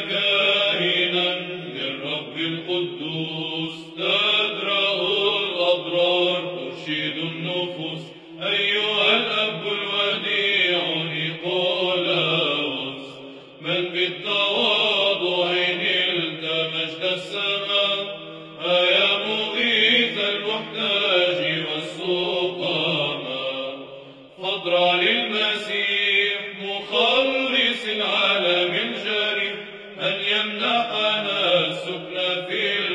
كاهنا للرب القدوس تدرأ الأضرار ترشد النفوس أيها الأب الوديع نيقولاوس من بالتواضع نلت مجد السماء يا مغيث المحتاج والسقامى فاضرع للمسيح مخلص العالم الجريح أن يمنحنا السكن في